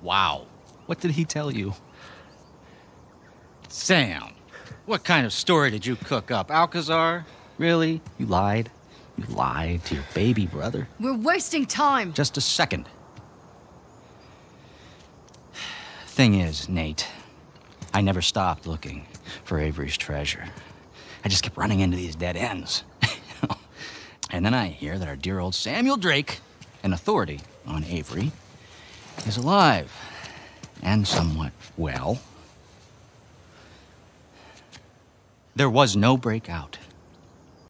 Wow. What did he tell you? Sam, what kind of story did you cook up, Alcazar? Really? You lied? You lied to your baby brother? We're wasting time. Just a second. Thing is, Nate, I never stopped looking for Avery's treasure. I just kept running into these dead ends. And then I hear that our dear old Samuel Drake, an authority on Avery, is alive and somewhat well. There was no breakout.